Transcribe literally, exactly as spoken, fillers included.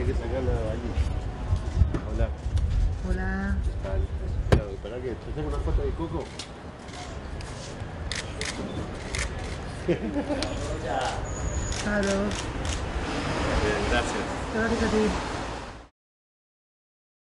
hay que sacarla allí. Hola. Hola. ¿Qué tal? Claro, ¿para qué? ¿Te saco una foto de Coco? Claro. Bien, gracias. Gracias a ti.